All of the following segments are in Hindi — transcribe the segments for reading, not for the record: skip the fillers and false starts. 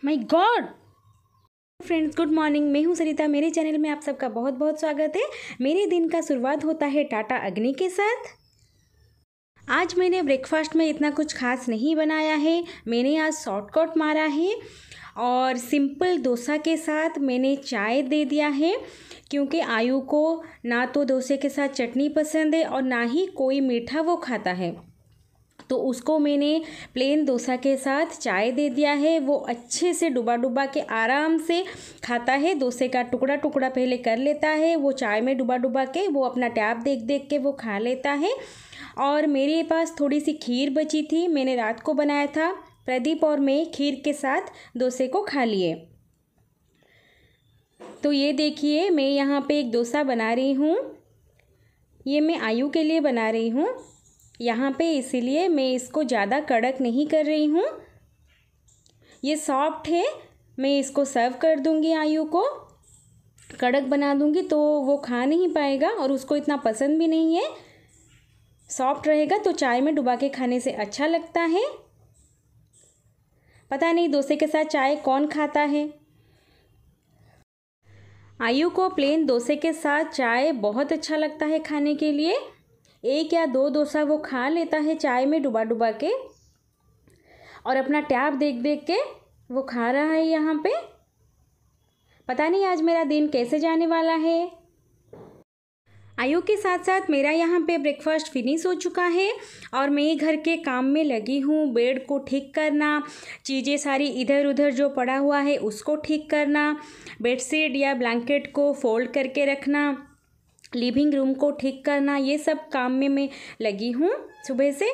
My god friends, good morning. मैं हूं सरिता। मेरे चैनल में आप सबका बहुत बहुत स्वागत है। मेरे दिन का शुरुआत होता है टाटा अग्नि के साथ। आज मैंने ब्रेकफास्ट में इतना कुछ खास नहीं बनाया है। मैंने आज शॉर्टकट मारा है और सिंपल डोसा के साथ मैंने चाय दे दिया है, क्योंकि आयु को ना तो डोसे के साथ चटनी पसंद है और ना ही कोई मीठा वो खाता है। तो उसको मैंने प्लेन डोसा के साथ चाय दे दिया है। वो अच्छे से डुबा डुबा के आराम से खाता है। डोसे का टुकड़ा टुकड़ा पहले कर लेता है, वो चाय में डुबा डुबा के वो अपना टैब देख देख के वो खा लेता है। और मेरे पास थोड़ी सी खीर बची थी, मैंने रात को बनाया था। प्रदीप और मैं खीर के साथ डोसे को खा लिए। तो ये देखिए, मैं यहाँ पे एक डोसा बना रही हूँ। ये मैं आयु के लिए बना रही हूँ यहाँ पे, इसीलिए मैं इसको ज़्यादा कड़क नहीं कर रही हूँ। ये सॉफ्ट है, मैं इसको सर्व कर दूँगी। आयु को कड़क बना दूँगी तो वो खा नहीं पाएगा और उसको इतना पसंद भी नहीं है। सॉफ्ट रहेगा तो चाय में डुबा के खाने से अच्छा लगता है। पता नहीं डोसे के साथ चाय कौन खाता है। आयु को प्लेन डोसे के साथ चाय बहुत अच्छा लगता है खाने के लिए। एक या दो डोसा वो खा लेता है चाय में डुबा डुबा के, और अपना टैब देख देख के वो खा रहा है यहाँ पे। पता नहीं आज मेरा दिन कैसे जाने वाला है। आयु के साथ साथ मेरा यहाँ पे ब्रेकफास्ट फिनिश हो चुका है और मैं घर के काम में लगी हूँ। बेड को ठीक करना, चीज़ें सारी इधर उधर जो पड़ा हुआ है उसको ठीक करना, बेडशीट या ब्लैंकेट को फोल्ड करके रखना, लिविंग रूम को ठीक करना, ये सब काम में मैं लगी हूँ सुबह से।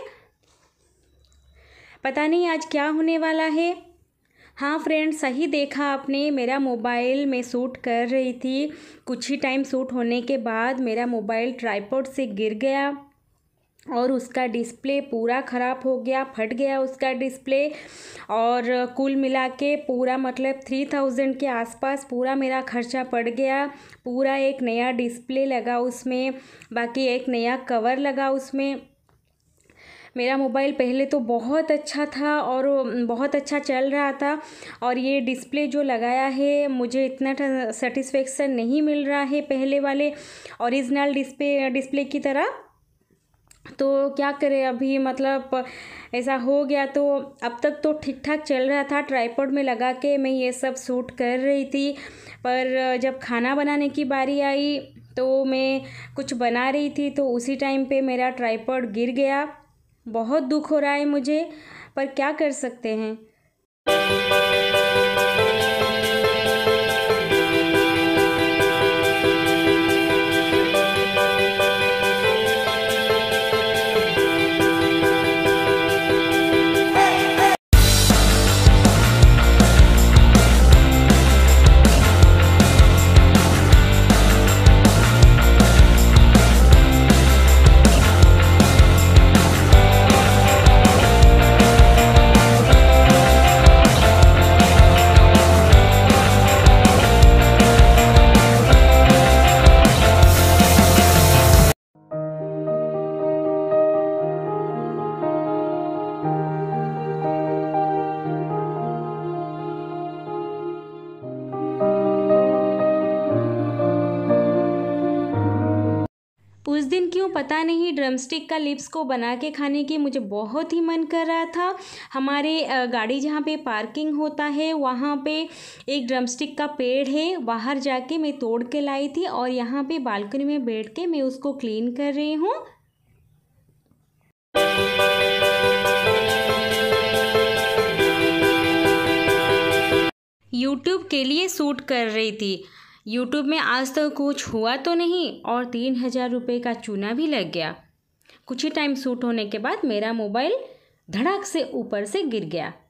पता नहीं आज क्या होने वाला है। हाँ फ्रेंड्स, सही देखा आपने, मेरा मोबाइल मैं शूट कर रही थी। कुछ ही टाइम शूट होने के बाद मेरा मोबाइल ट्राइपॉड से गिर गया और उसका डिस्प्ले पूरा ख़राब हो गया, फट गया उसका डिस्प्ले। और कुल मिला के पूरा मतलब 3000 के आसपास पूरा मेरा खर्चा पड़ गया। पूरा एक नया डिस्प्ले लगा उसमें, बाकी एक नया कवर लगा उसमें। मेरा मोबाइल पहले तो बहुत अच्छा था और बहुत अच्छा चल रहा था, और ये डिस्प्ले जो लगाया है मुझे इतना सेटिस्फेक्शन नहीं मिल रहा है पहले वाले ओरिजिनल डिस्प्ले की तरह। तो क्या करें अभी, मतलब ऐसा हो गया। तो अब तक तो ठीक ठाक चल रहा था, ट्राइपॉड में लगा के मैं ये सब शूट कर रही थी। पर जब खाना बनाने की बारी आई तो मैं कुछ बना रही थी, तो उसी टाइम पे मेरा ट्राइपॉड गिर गया। बहुत दुख हो रहा है मुझे, पर क्या कर सकते हैं। उस दिन क्यों पता नहीं ड्रमस्टिक का लिप्स को बना के खाने की मुझे बहुत ही मन कर रहा था। हमारे गाड़ी जहाँ पे पार्किंग होता है वहाँ पे एक ड्रमस्टिक का पेड़ है, बाहर जाके मैं तोड़ के लाई थी और यहाँ पे बालकनी में बैठ के मैं उसको क्लीन कर रही हूँ। यूट्यूब के लिए शूट कर रही थी। यूट्यूब में आज तक कुछ हुआ तो नहीं, और 3000 रुपये का चूना भी लग गया। कुछ ही टाइम शूट होने के बाद मेरा मोबाइल धड़ाक से ऊपर से गिर गया।